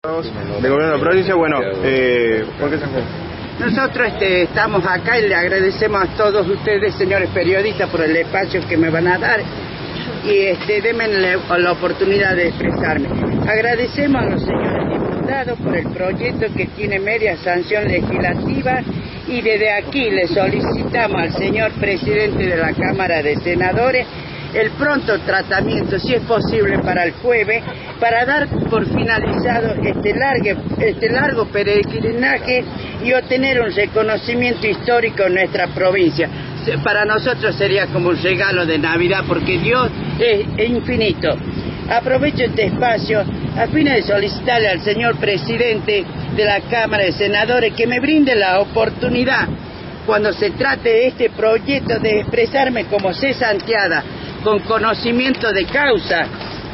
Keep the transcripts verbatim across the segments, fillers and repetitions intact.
De gobierno de la provincia, bueno, eh, ¿por qué se fue? Nosotros este, estamos acá y le agradecemos a todos ustedes, señores periodistas, por el espacio que me van a dar y este, denme la, la oportunidad de expresarme. Agradecemos a los señores diputados por el proyecto que tiene media sanción legislativa y desde aquí le solicitamos al señor presidente de la Cámara de Senadores el pronto tratamiento, si es posible, para el jueves, para dar por finalizado este largo, este largo peregrinaje y obtener un reconocimiento histórico en nuestra provincia. Para nosotros sería como un regalo de Navidad, porque Dios es, es infinito. Aprovecho este espacio a fin de solicitarle al señor presidente de la Cámara de Senadores que me brinde la oportunidad, cuando se trate de este proyecto, de expresarme como cesanteada, con conocimiento de causa,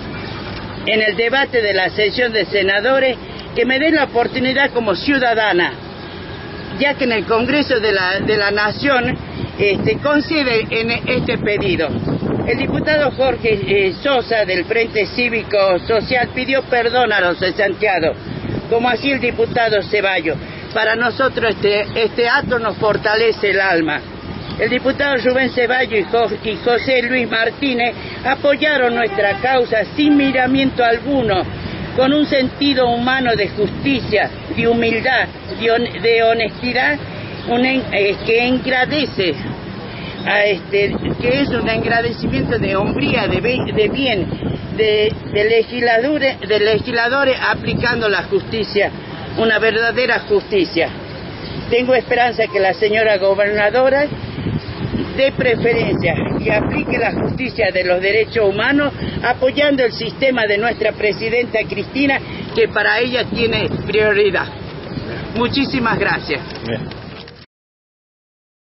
en el debate de la sesión de senadores, que me den la oportunidad como ciudadana, ya que en el Congreso de la, de la Nación este, concede en este pedido. El diputado Jorge eh, Sosa del Frente Cívico Social pidió perdón a los cesanteados, como así el diputado Ceballos. Para nosotros este, este acto nos fortalece el alma. El diputado Rubén Ceballos y José Luis Martínez apoyaron nuestra causa sin miramiento alguno, con un sentido humano de justicia, de humildad, de honestidad, un, eh, que engrandece, a este, que es un agradecimiento de hombría, de, de bien, de, de, legisladores, de legisladores aplicando la justicia, una verdadera justicia. Tengo esperanza que la señora gobernadora dé preferencia y aplique la justicia de los derechos humanos, apoyando el sistema de nuestra presidenta Cristina, que para ella tiene prioridad. Muchísimas gracias. Bien.